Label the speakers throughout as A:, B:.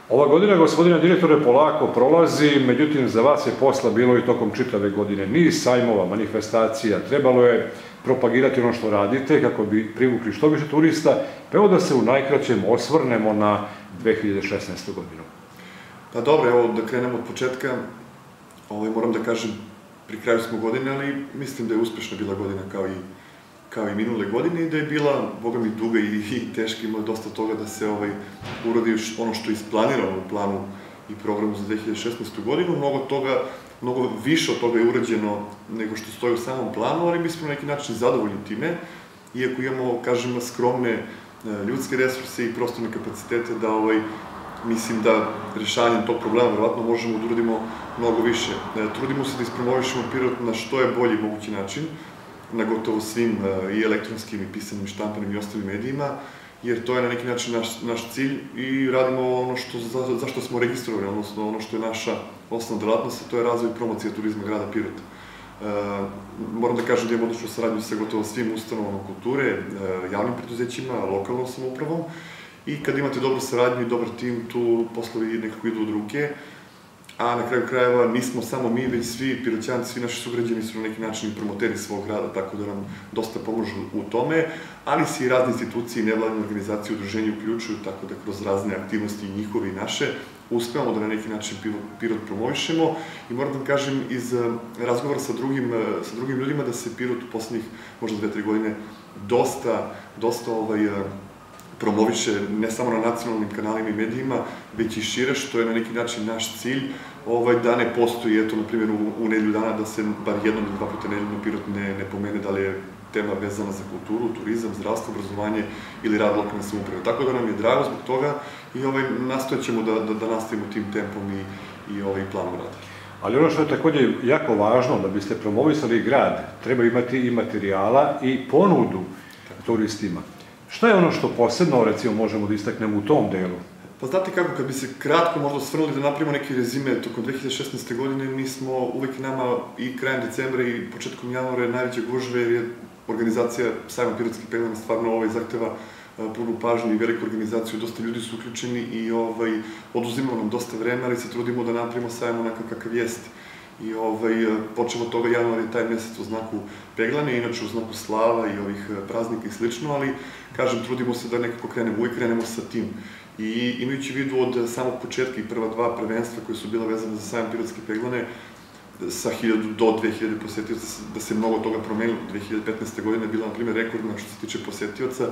A: Ova godina, gospodine direktore, polako prolazi, međutim, za vas je posla bilo i tokom čitave godine. Niz sajmova, manifestacija, trebalo je propagirati ono što radite kako bi privukli što više turista, pa evo da se u najkraćem osvrnemo na 2016. godinu.
B: Pa dobro, evo da krenemo od početka. Moram da kažem, pri kraju smo godine, ali mislim da je uspešna bila godina kao i minule godine i da je bila, boga mi, duga i teška, ima dosta toga da se uradi ono što je isplanirano u planu i programu za 2016. godinu. Mnogo više od toga je urađeno nego što stoji u samom planu, ali mi smo na neki način zadovoljni time, iako imamo, kažem, skromne ljudske resurse i prostorne kapacitete da mislim da rešavanjem tog problema verovatno možemo da uradimo mnogo više. Trudimo se da ispromovišemo Pirot na što je bolji mogući način, na gotovo svim i elektronskim i pisanim, štampanim i ostalim medijima, jer to je na neki način naš cilj i radimo ono zašto smo registrovani, odnosno ono što je naša osnovna delatnost, a to je razvoj i promocija turizma grada Pirota. Moram da kažem da imamo odličnu saradnju sa gotovo svim ustanovama kulture, javnim preduzećima, lokalnom samoupravom, i kad imate dobru saradnju i dobar tim, tu poslovi nekako idu od ruke, a na kraju krajeva nismo samo mi, već svi Piroćani, svi naši sugrađani su na neki način promoteri svog grada, tako da nam dosta pomožu u tome, ali se i razne institucije i nevladine organizacije, udruženja uključuju, tako da kroz razne aktivnosti i njihove i naše uspevamo da na neki način Pirot promovišemo. I moram da kažem, iz razgovora sa drugim ljudima, da se Pirot u poslednjih možda 2-3 godine dosta promoviše ne samo na nacionalnim kanalima i medijima, već i šire, što je na neki način naš cilj, da ne postoji, eto, na primjer, u nedelju dana da se bar jednom ili 2 puta nedeljno Pirot ne pomene da li je tema vezana za kulturu, turizam, zdravstvo, obrazovanje ili rad lokalne samouprave. Tako da nam je drago zbog toga i nastojat ćemo da nastavimo tim tempom i planom rada.
A: Ali ono što je takođe jako važno, da biste promovisali grad, treba imati i materijala i ponudu turistima. Šta je ono što posebno, recimo, možemo da istaknemo u tom delu?
B: Pa znate kako, kad bi se kratko možda osvrnuli da napravimo neki rezime tokom 2016. godine, mi smo uvek nama i krajem decembra i početkom januara najveće gužve, jer je organizacija Sajma pirotskih peglana stvarno zahteva punu pažnju i veliku organizaciju, dosta ljudi su uključeni i oduzimamo nam dosta vremena, ali se trudimo da napravimo sajam onakav kakav jeste. I počeo od toga, januar je taj mesec u znaku peglane, inače u znaku slava i ovih praznika i slično, ali, kažem, trudimo se da nekako uvijek krenemo sa tim. I imajući vidu od samog početka i prva 2 prvenstva koje su bila vezane za sajam pirotske peglane, sa 1000 do 2000 posetioca, da se mnogo toga promenilo. 2015. godina je bila, na primjer, rekordna što se tiče posetioca,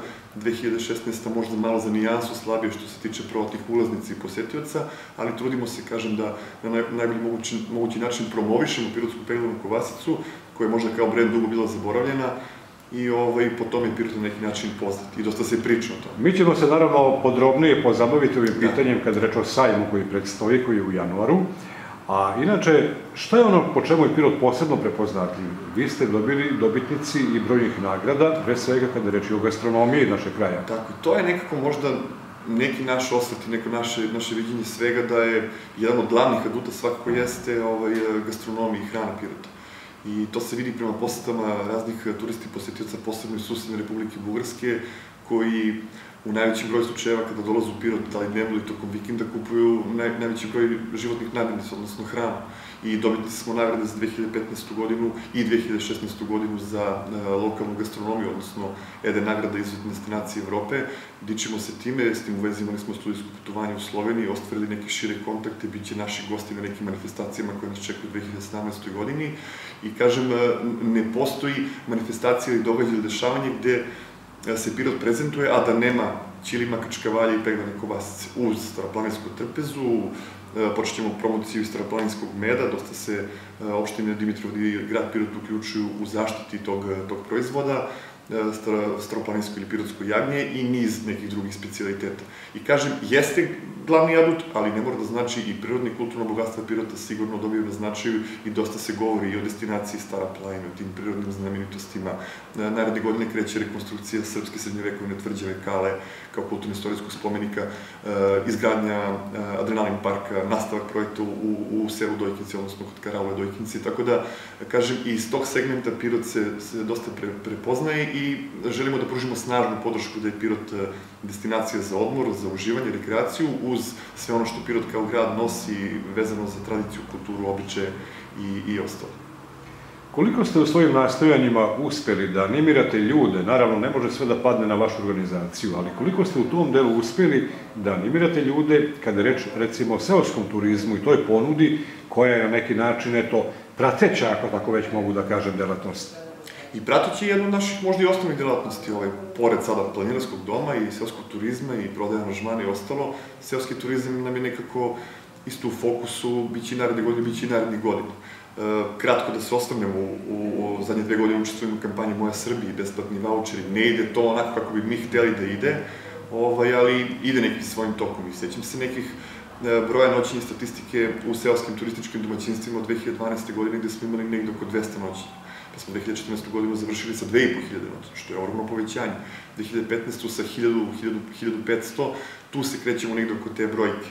B: 2016. možda malo za nijansu slabije što se tiče provatnih ulaznica i posetioca, ali trudimo se, kažem, da na najbolji mogući način promovišemo pirotsku peglanu Kovasicu, koja je možda kao brend dugo bila zaboravljena, i po tome je Pirot na neki način poznat i dosta se priča o tome.
A: Mi ćemo se naravno podrobnije pozabaviti ovim pitanjem kad reč o sajmu koji predstoji, koji je u januaru. A inače, šta je ono po čemu je Pirot posebno prepoznatljiv? Vi ste dobitnici i brojnih nagrada, pre svega kada je reč o gastronomiji našeg kraja.
B: Tako, to je nekako možda neki naš osvrt i neko naše viđenje svega, da je jedan od glavnih aduta svakako jeste gastronomija i hrana Pirota. I to se vidi prema posetama raznih turisti i posetioca, posebno iz susedne Republike Bugarske, koji u najvećem broju slučajeva kada dolaze u Pirot, da li dnevno ili tokom vikenda, kupuju najveći broj životnih namirnica, odnosno hranu. I dobitnici smo nagrade za 2015. godinu i 2016. godinu za lokalnu gastronomiju, odnosno EDE nagrada izuzetne destinacije Evrope. Dičimo se time, s tim u vezi imali smo studijsko putovanje u Sloveniji, ostvarili neke šire kontakte, bit će naši gosti na nekim manifestacijama koje nas čekaju u 2017. godini. I kažem, ne postoji manifestacija ili događaj ili dešavanje gde se Pirot prezentuje, a da nema ćilima, kačkavalja i peglane kovasice. Uz staroplaninsku trpezu, počet ćemo promociju staroplaninskog meda, dosta se opštine Dimitrovgrad i grad Pirot uključuju u zaštiti tog proizvoda, staroplaninsko ili pirotsko jagnje i niz nekih drugih specijaliteta. I kažem, jeste glavni adut, ali ne mora da znači i prirodne i kulturno bogatstva Pirota sigurno dobiju na značaju i dosta se govori i o destinaciji Stara planina, o tim prirodnim znamenitostima. Naredne godine kreće rekonstrukcija srpske srednjovekovne tvrđave Kale kao kulturno-istorijskog spomenika, izgradnja adrenalin parka, nastavak projekta u selu Dojkinci, odnosno kod Karaule Dojkinci, tako da, kažem, i iz tog segmenta Pirot se dosta prepoznaje i želimo da pružimo snažnu podršku da je Pirot destinacija za odmor, za uživanje, rekreaciju, uz sve ono što Pirot kao grad nosi vezano za tradiciju, kulturu, običaje i ostalo.
A: Koliko ste u svojim nastojanjima uspeli da animirate ljude, naravno ne može sve da padne na vašu organizaciju, ali koliko ste u tom delu uspeli da animirate ljude kada je reč recimo o seoskom turizmu i toj ponudi koja je na neki način, eto, prateća, ako tako već mogu da kažem, delatnost?
B: I prateći jednu od naših možda i osnovnih delatnosti, pored sada planinarskog doma i seoskog turizma i prodaja aranžmana i ostalo, seoski turizam nam je nekako isto u fokusu, biće i naredne godine, biće i narednih godina. Kratko da se osvrnem, u zadnje 2 godine učestvujem u kampanji Moja Srbija i besplatni vaučeri. Ne ide to onako kako bi mi hteli da ide, ali ide nekim svojim tokom. I sećam se nekih broja noćenja statistike u seoskim turističkim domaćinstvima od 2012. godine gde smo imali negde oko 200 noćenja. Pa smo 2014. godinu završili sa 2500 noćenja, što je ogromno povećanje. 2015. sa 1000-1500, tu se krećemo negde oko te brojke.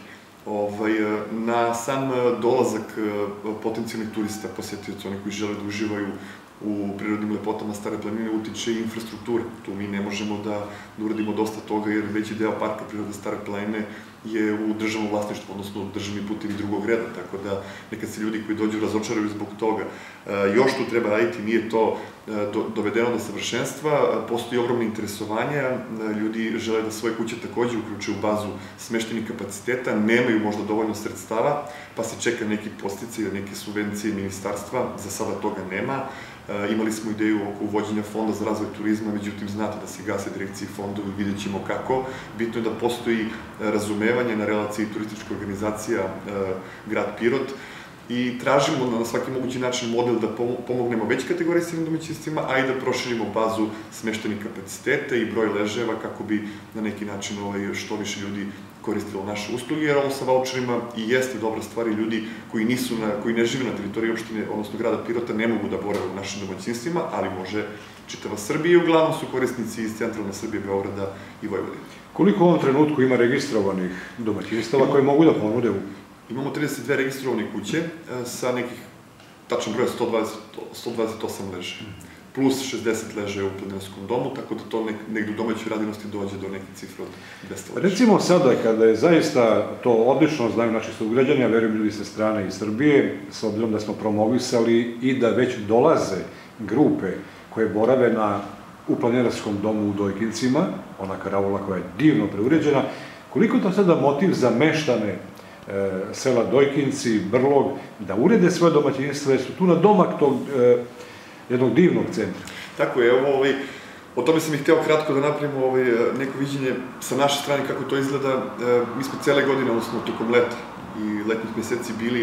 B: Na sam dolazak potencijalnih turista, posetioca, oni koji žele da uživaju u prirodnim lepotama Stare planine, utiče i infrastruktura. Tu mi ne možemo da uradimo dosta toga, jer veći deo parka prirode Stare planine je u državnom vlasništvu, odnosno državni putevi drugog reda, tako da nekad se ljudi koji dođu razočaraju zbog toga. Još tu treba raditi, nije to dovedeno do savršenstva, postoji ogromno interesovanje, ljudi žele da svoje kuće takođe uključe u bazu smeštenih kapaciteta, nemaju možda dovoljno sredstava, pa se čeka neki podsticaj, neke subvencije ministarstva, za sada toga nema. Imali smo ideju oko uvođenja fonda za razvoj turizma, međutim znate da se gase direkcije i fondovi, vidjet ćemo kako. Bitno je da postoji razumevanje na relaciji turistička organizacija grad Pirot i tražimo na svaki mogući način model da pomognemo već kategorisiranim domaćinstvima, a i da proširimo bazu smeštenih kapaciteta i broj leževa kako bi na neki način što više ljudi koristilo naše usluge, jer ovo sa vaučerima i jeste dobra stvar i ljudi koji ne žive na teritoriji opštine, odnosno grada Pirota, ne mogu da borave u našim domaćinstvima, ali može čitava Srbija i uglavnom su korisnici iz centralne Srbije, Beograda i Vojvodine.
A: Koliko u ovom trenutku ima registrovanih domaćinstava koje mogu da ponude?
B: Imamo 32 registrovane kuće sa nekih, tačan broj, 128 leže, plus 60 leže u planinarskom domu, tako da to negde u domaćoj radinosti dođe do neke cifre od 200 leže.
A: Recimo sada, kada je zaista to odlično, znaju naši sugrađani, a verujem ljudi sa strane iz Srbije, s obzirom da smo promovisali i da već dolaze grupe koje borave u planinarskom domu u Dojkincima, ona karavola koja je divno preuređena, koliko je to sada motiv za meštane sela Dojkinci, Brlog, da urede svoje domaćinstva, jer su tu na domak tog jednog divnog centra.
B: Tako je, o tome sam i hteo kratko da napravimo neko viđenje sa naše strane kako to izgleda. Mi smo cele godine, odnosno tokom leta i letnjih meseci bili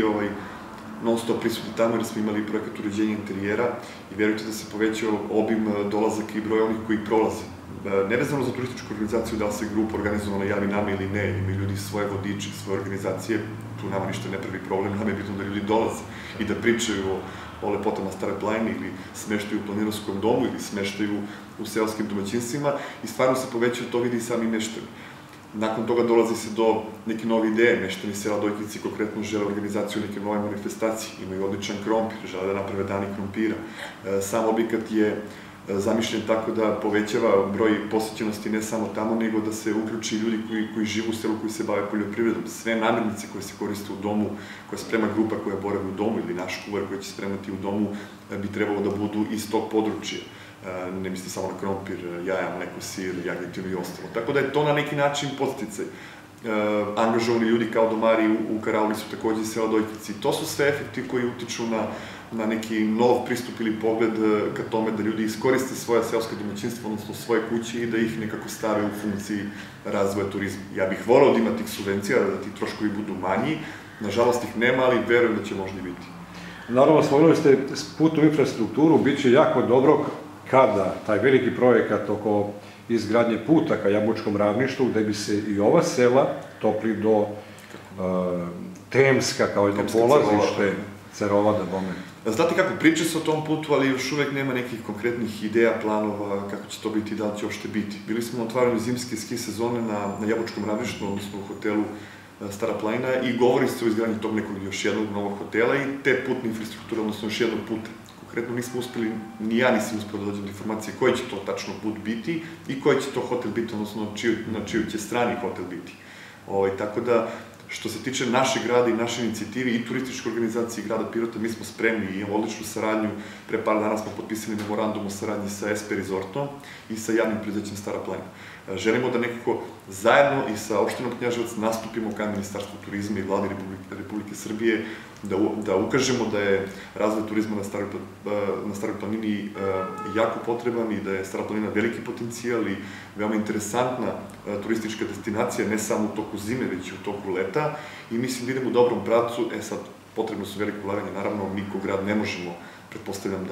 B: non stop prisutni tamo jer smo imali projekat uređenja interijera i verujte da se povećao obim dolazaka i broj onih koji prolaze. Nevezano za turističku organizaciju, da li se grupa organizovala javi nama ili ne, imaju ljudi svoje vodiče, svoje organizacije, tu nama ništa ne pravi problem, nama je bitno da ljudi dolaze i da pričaju o lepotama Stare planine ili smeštaju u planinarskom domu ili smeštaju u seoskim domaćinstvima i stvarno se povećaju, to vidi i sami meštani. Nakon toga dolazi se do neke nove ideje, meštani sela Dojkinci konkretno žele organizaciju neke nove manifestacije, imaju odličan krompir, žele da naprave dani krompira. Sam objekat je zamišljen tako da povećava broj posećenosti ne samo tamo, nego da se uključi ljudi koji žive u selu, koji se bave poljoprivredom. Sve namirnice koje se koriste u domu, koja sprema grupa koja boravi u domu ili naš kuvar koji će spremati u domu, bi trebalo da budu iz tog područja. Ne mislim samo na krompir, jaja, mleko, sir, jagnjetinu i ostalo. Tako da je to na neki način podsticaj. Angažovani ljudi kao domari u Karavli su takođe iz sela Dojkinci. To su sve efekti koji utiču na neki nov pristup ili pogled ka tome da ljudi iskoriste svoja seoska domaćinstva, odnosno svoje kuće i da ih nekako stave u funkciji razvoja turizma. Ja bih volao da ima tih subvencija, da ti troškovi budu manji, nažalost ih nema, ali verujem da će možda i biti.
A: Naravno, spomenuli ste putnu infrastrukturu, bit će jako dobro kada taj veliki projekat oko izgradnje puta ka Jabučkom ravništu, gde bi se i ova sela topli do Temska kao jedno polazište, Cerova da bome.
B: Znate kako, priča se o tom putu, ali još uvek nema nekih konkretnih ideja, planova, kako će to biti i da li će uopšte biti. Bili smo na otvaranju zimske ski sezone na Jabučkom ravništu, odnosno u hotelu Stara planina i govori se o izgradnji tog nekog još jednog novog hotela i te putne infrastrukture, odnosno još jednog puta. Konkretno nismo uspeli, ni ja nisam uspeo da dođem do informacije koji će to tačno put biti i koji će to hotel biti, odnosno na čiju će strani hotel biti. Tako da, što se tiče našeg grada i naše inicijative i turističke organizacije grada Pirota, mi smo spremni i imamo odličnu saradnju. Pre par dana smo potpisali memorandum o saradnji sa SP Resortom i sa javnim preduzećem Stara planina. Želimo da nekako zajedno i sa opštinom Knjaževac nastupimo ka Ministarstvu turizma i Vladi Republike Srbije, da ukažemo da je razvoj turizma na Staroj planini jako potreban i da je Stara planina veliki potencijal i veoma interesantna turistička destinacija, ne samo u toku zime, već i u toku leta. I mislim da idemo u dobrom pravcu. Sad, potrebno su veliko ulaganje, naravno, mi ko grad ne možemo, pretpostavljam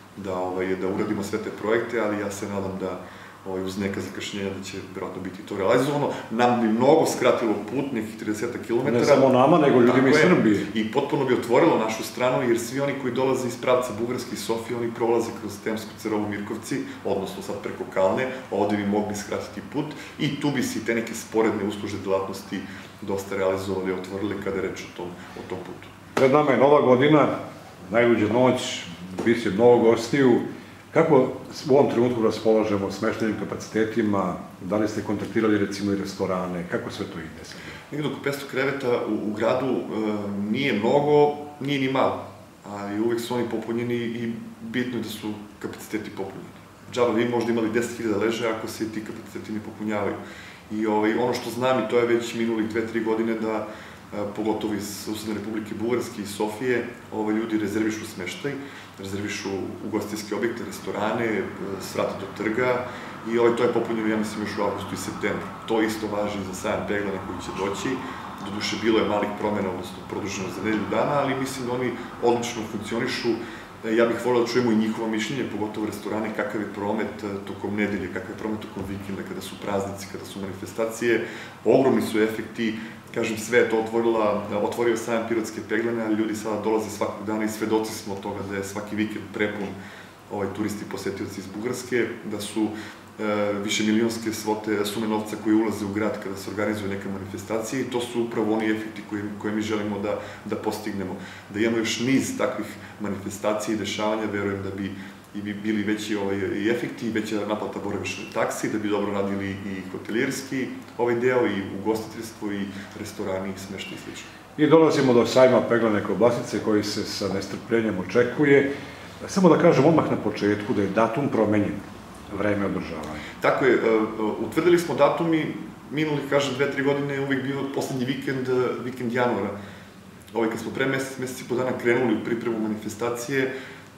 B: da uradimo sve te projekte, ali ja se nadam da uz neka zakašnjenja da će verovatno biti to realizovano. Nam bi mnogo skratilo put, nekih 30 km.
A: Ne samo nama, nego ljudima iz Srbije.
B: I potpuno bi otvorilo našu stranu, jer svi oni koji dolaze iz pravca Bugarske i Sofije, oni prolaze kroz Temsku Cerovu Mirkovci, odnosno sad preko Kalne, ovde bi mogli skratiti put i tu bi se i te neke sporedne uslužne delatnosti dosta realizovali i otvorili kada je reč o tom putu.
A: Pred nama je Nova godina, najluđa noć, bit će mnogo gostiju. Kako u ovom trenutku raspolažemo smeštenim kapacitetima, da li ste kontaktirali recimo i restorane, kako sve to ide sad?
B: Nekada oko 500 kreveta u gradu nije mnogo, nije ni malo, ali uvek su oni popunjeni i bitno je da su kapaciteti popunjeni. Džaba, vi možda imali 10.000 leže ako se ti kapaciteti ne popunjavaju. I ono što znam, i to je već minuli 2-3 godine, da pogotovo iz susedne Republike Bugarske i Sofije, ljudi rezervišu smeštaj, rezervišu ugostiteljske objekte, restorane, svrate do trga i to je popunjeno, ja mislim, još u avgustu i septembru. To isto važi i za sajam peglana koji će doći. Doduše, bilo je malih promena, odnosno produženo za nedelju dana, ali mislim da oni odlično funkcionišu. Ja bih volio da čujemo i njihovo mišljenje, pogotovo restorane, kakav je promet tokom nedelje, kakav je promet tokom vikenda, kada su praznici, kada su manifestacije. Ogromni su efekti, kažem, sve je to otvorio sajam pirotske peglane, ali ljudi sada dolaze svakog dana i svedoci smo od toga da je svaki vikend prepun turisti i posetioci iz Bugarske, da su više milionske sume novca koje ulaze u grad kada se organizuju neke manifestacije i to su upravo oni efekti koje mi želimo da postignemo. Da imamo još niz takvih manifestacija i dešavanja, verujem da bi bili veći efekti i veća naplata boravišne taksi, da bi dobro radili i hotelijerski deo, i ugostiteljstvo, i restorani, i smeštaj i sl.
A: I dolazimo do sajma peglane kobasice koji se sa nestrpljenjem očekuje. Samo da kažem odmah na početku da je datum promenjen, vreme održavanja.
B: Tako je, utvrdili smo datumi, minuli, kažem, 2-3 godine je uvek bio poslednji vikend januara. Kad smo pre mesec i po dana krenuli u pripremu manifestacije,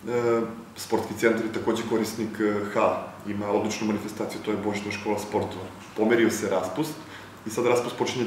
B: sportski centar je takođe korisnik hala, ima odličnu manifestaciju, to je Božićna škola sportova. Pomerio se raspust i sad raspust počinje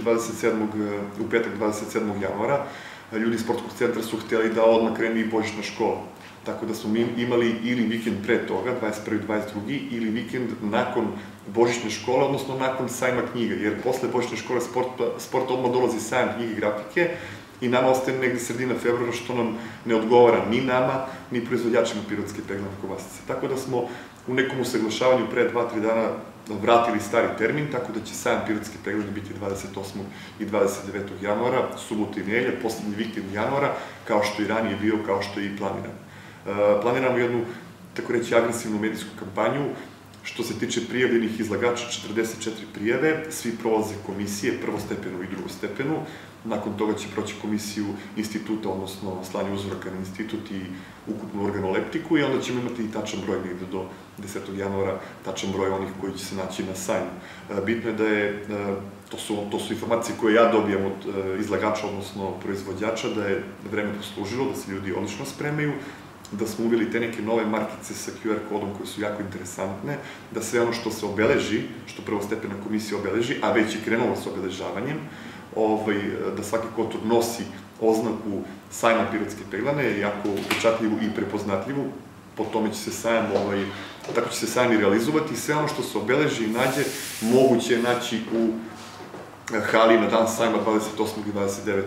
B: u petak 27. januara. Ljudi iz sportskog centra su hteli da odmah krene i Božićna škola. Tako da smo mi imali ili vikend pre toga, 21. i 22. ili vikend nakon Božićne škole, odnosno nakon sajma knjiga, jer posle Božićne škole sporta odmah dolazi sajam knjige i grafike i nama ostaje negde sredina februara, što nam ne odgovara ni nama, ni proizvođačima pirotske peglane kobasice. Tako da smo u nekom usaglašavanju pre 2-3 dana vratili stari termin, tako da će sajam pirotske peglane biti 28. i 29. januara, subota i nedelja, poslednji vikend januara, kao što i ranije bio, kao što je i planirano. Planiramo jednu, tako reći, agresivnu medijsku kampanju. Što se tiče prijavljenih izlagača, 44 prijave, svi prolaze komisije, prvostepenu i drugostepenu. Nakon toga će proći komisiju instituta, odnosno slanje uzoraka na institut i ukupnu organoleptiku i onda ćemo imati i tačan broj negde do 10. januara, tačan broj onih koji će se naći na sajmu. Bitno je da je, to su informacije koje ja dobijam od izlagača, odnosno proizvođača, da je vreme poslužilo, da se ljudi odlično spremaju, da smo uveli te neke nove markice sa QR kodom koje su jako interesantne, da sve ono što se obeleži, što prvostepena komisija obeleži, a već je krenulo sa obeležavanjem, da svaki kotur nosi oznaku sajma pirotske peglane, jako upečatljivu i prepoznatljivu, po tome će se sajam, tako će se sajam i realizovati i sve ono što se obeleži i nađe, moguće je naći u hali na dan sajma 28. i 29.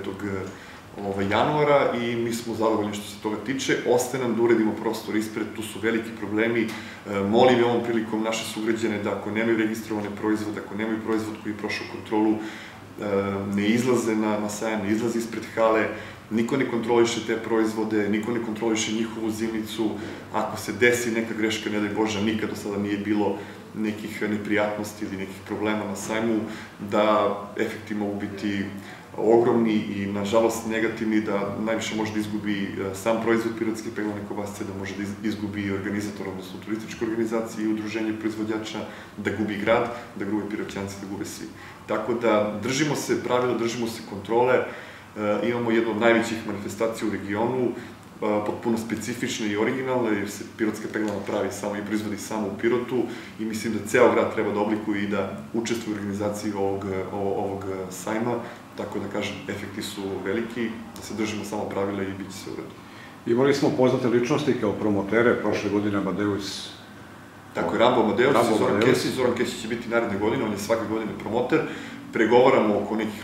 B: januara i mi smo zadovoljni što se toga tiče. Ostaje nam da uredimo prostor ispred, tu su veliki problemi. Molim ovom prilikom naše sugrađane da ako nemaju registrovane proizvode, ako nemaju proizvod koji je prošao kontrolu, ne izlaze na sajam, ne izlaze ispred hale, niko ne kontroliše te proizvode, niko ne kontroliše njihovu zimnicu. Ako se desi neka greška, ne daj Bože, nikad do sada nije bilo nekih neprijatnosti ili nekih problema na sajmu, da efekti mogu biti ogromni i, nažalost, negativni, da najviše može da izgubi sam proizvod pirotske peglane kobasice, da može da izgubi organizator, odnosno turističku organizaciju i udruženje proizvođača, da gubi grad, da gube piroćanci, da gube svi. Tako da držimo se pravila, držimo se kontrole, imamo jednu od najvećih manifestacija u regionu, potpuno specifične i originalne, jer se pirotska peglana pravi samo i proizvodi samo u Pirotu i mislim da ceo grad treba da oblikuje i da učestvuje u organizaciji ovog sajma, tako da kažem, efekti su veliki, da se držimo samo pravila i bit će se u redu.
A: Imali smo poznate ličnosti kao promotere, prošle godine Amadeus.
B: Tako je, Rambo Amadeus i Zoran Kesić. Zoran Kesić će biti naredne godine, on je svake godine promoter. Pregovaramo oko nekih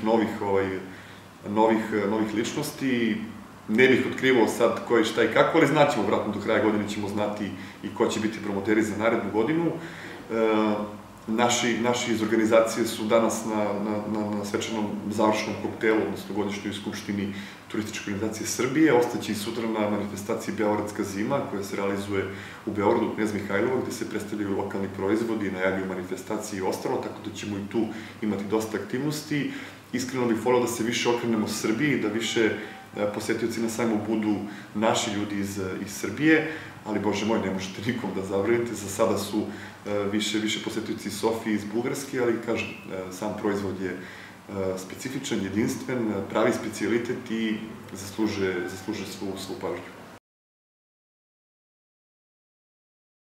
B: novih ličnosti. Ne bih otkrivao sad ko je šta i kako, ali znaćemo, vratno do kraja godine ćemo znati i ko će biti promoteri za narednu godinu. Naši iz organizacije su danas na svečanom završnom koktelu, odnosno godišnjoj skupštini Turističke organizacije Srbije. Ostaće i sutra na manifestaciji Beogradska zima, koja se realizuje u Beogradu, Knez Mihajlovo, gde se predstavljaju lokalni proizvodi, najavljuju manifestacije i ostalo, tako da ćemo i tu imati dosta aktivnosti. Iskreno bih voleo da se više okrenemo Srbiji, da više posetioci na sajmu budu naši ljudi iz Srbije, ali, Bože moj, ne možete nikom da zabranite. Za sada su više posetioci iz Sofije, iz Bugarske, ali, kažem, sam proizvod je specifičan, jedinstven, pravi specijalitet i zaslužuje svu pažnju.